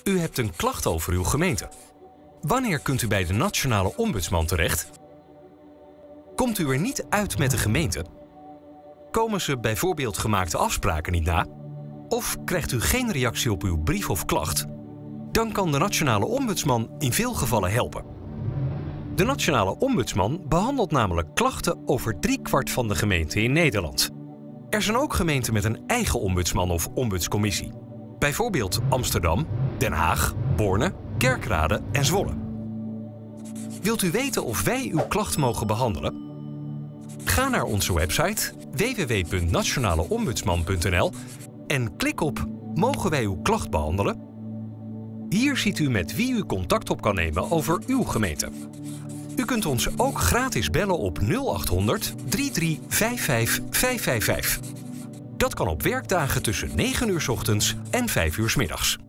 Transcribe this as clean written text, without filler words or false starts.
U hebt een klacht over uw gemeente. Wanneer kunt u bij de Nationale Ombudsman terecht? Komt u er niet uit met de gemeente? Komen ze bijvoorbeeld gemaakte afspraken niet na? Of krijgt u geen reactie op uw brief of klacht? Dan kan de Nationale Ombudsman in veel gevallen helpen. De Nationale Ombudsman behandelt namelijk klachten over 3/4 van de gemeenten in Nederland. Er zijn ook gemeenten met een eigen ombudsman of ombudscommissie. Bijvoorbeeld Amsterdam, Den Haag, Borne, Kerkrade en Zwolle. Wilt u weten of wij uw klacht mogen behandelen? Ga naar onze website www.nationaleombudsman.nl en klik op "Mogen wij uw klacht behandelen?". Hier ziet u met wie u contact op kan nemen over uw gemeente. U kunt ons ook gratis bellen op 0800 3355 555. Dat kan op werkdagen tussen 9 uur 's ochtends en 5 uur 's middags.